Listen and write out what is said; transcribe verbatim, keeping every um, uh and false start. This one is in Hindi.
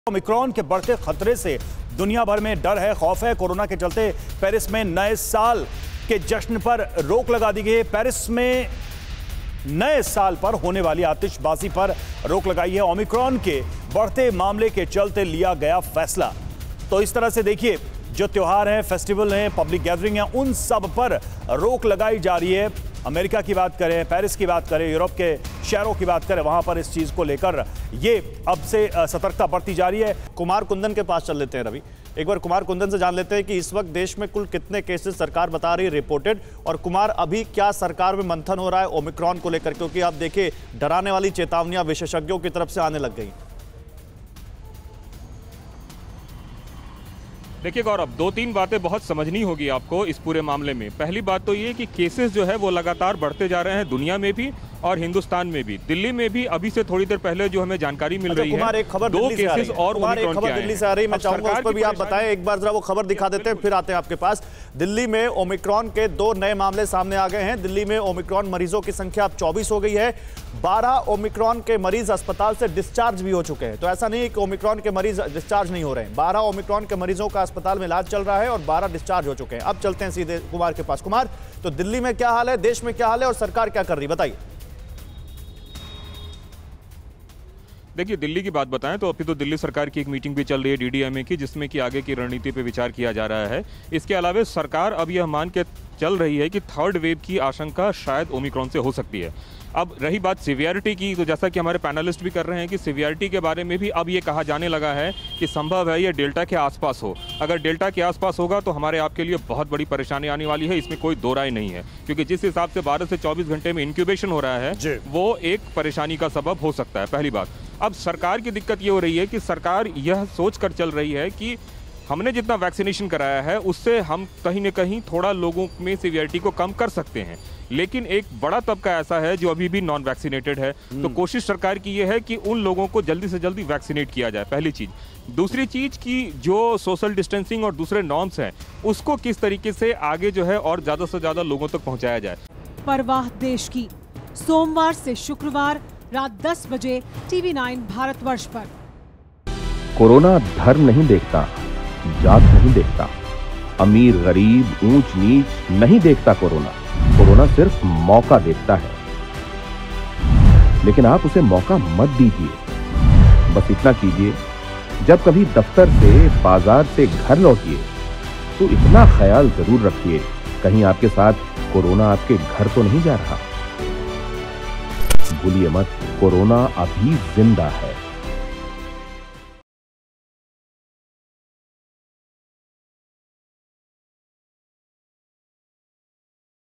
ओमिक्रॉन के बढ़ते खतरे से दुनिया भर में डर है, खौफ है। कोरोना के चलते पेरिस में नए साल के जश्न पर रोक लगा दी गई है। पेरिस में नए साल पर होने वाली आतिशबाजी पर रोक लगाई है। ओमिक्रॉन के बढ़ते मामले के चलते लिया गया फैसला। तो इस तरह से देखिए, जो त्योहार हैं, फेस्टिवल हैं, पब्लिक गैदरिंग हैं, उन सब पर रोक लगाई जा रही है। अमेरिका की बात करें, पेरिस की बात करें, यूरोप के शहरों की बात करें, वहां पर इस चीज को लेकर ये अब से सतर्कता बरती जा रही है। कुमार कुंदन के पास चल लेते हैं रवि। एक बार कुमार कुंदन से जान लेते हैं कि इस वक्त देश में कुल कितने केसेस सरकार बता रही है रिपोर्टेड, और कुमार अभी क्या सरकार में मंथन हो रहा है ओमिक्रॉन को लेकर, क्योंकि आप देखिए डराने वाली चेतावनियां विशेषज्ञों की तरफ से आने लग गई। देखिए गौरव, दो तीन बातें बहुत समझनी होगी आपको इस पूरे मामले में। पहली बात तो ये कि केसेस जो है वो लगातार बढ़ते जा रहे हैं दुनिया में भी और हिंदुस्तान में भी। दिल्ली में भी अभी से थोड़ी देर पहले जो हमें जानकारी मिल अच्छा, रही कुमार, है, एक खबर दो केसेस और ओमिक्रॉन के दिल्ली से आ रही है। मैं चाहूंगा उस पर भी आप बताएं, एक बार जरा वो खबर दिखा देते हैं, फिर आते हैं आपके पास। दिल्ली में ओमिक्रॉन के दो नए मामले सामने आ गए हैं। दिल्ली में ओमिक्रॉन मरीजों की संख्या अब चौबीस हो गई है। बारह ओमिक्रॉन के मरीज अस्पताल से डिस्चार्ज भी हो चुके हैं। तो ऐसा नहीं कि ओमिक्रॉन के मरीज डिस्चार्ज नहीं हो रहे हैं। बारह ओमिक्रॉन के मरीजों का अस्पताल में इलाज चल रहा है और बारह डिस्चार्ज हो चुके हैं। अब चलते हैं सीधे कुमार के पास। कुमार, तो दिल्ली में क्या हाल है, देश में क्या हाल है और सरकार क्या कर रही है, बताइए। देखिए, दिल्ली की बात बताएं तो अभी तो दिल्ली सरकार की एक मीटिंग भी चल रही है डीडीएमए की, जिसमें कि आगे की रणनीति पे विचार किया जा रहा है। इसके अलावा सरकार अब यह मान के चल रही है कि थर्ड वेव की आशंका शायद ओमिक्रॉन से हो सकती है। अब रही बात सिवियरिटी की, तो जैसा कि हमारे पैनलिस्ट भी कर रहे हैं कि सिवियरिटी के बारे में भी अब ये कहा जाने लगा है कि संभव है ये डेल्टा के आसपास हो। अगर डेल्टा के आसपास होगा तो हमारे आपके लिए बहुत बड़ी परेशानी आने वाली है, इसमें कोई दो राय नहीं है। क्योंकि जिस हिसाब से बारह से चौबीस घंटे में इंक्यूबेशन हो रहा है, वो एक परेशानी का सबब हो सकता है। पहली बात। अब सरकार की दिक्कत ये हो रही है कि सरकार यह सोच कर चल रही है कि हमने जितना वैक्सीनेशन कराया है उससे हम कहीं न कहीं थोड़ा लोगों में सीवियरिटी को कम कर सकते हैं, लेकिन एक बड़ा तबका ऐसा है जो अभी भी नॉन वैक्सीनेटेड है। तो कोशिश सरकार की यह है कि उन लोगों को जल्दी से जल्दी वैक्सीनेट किया जाए, पहली चीज। दूसरी चीज कि जो सोशल डिस्टेंसिंग और दूसरे नॉर्म्स हैं उसको किस तरीके से आगे जो है और ज्यादा से ज्यादा लोगों तक पहुंचाया जाए। परवाह देश की, सोमवार से शुक्रवार रात दस बजे टीवी नाइन भारतवर्ष पर। कोरोना धर्म नहीं देखता, जात नहीं देखता, अमीर गरीब ऊंच नीच नहीं देखता। कोरोना कोरोना सिर्फ मौका देखता है, लेकिन आप उसे मौका मत दीजिए। बस इतना कीजिए, जब कभी दफ्तर से बाजार से घर लौटिए तो इतना ख्याल जरूर रखिए कहीं आपके साथ कोरोना आपके घर तो नहीं जा रहा। भूलिए मत, कोरोना अभी जिंदा है।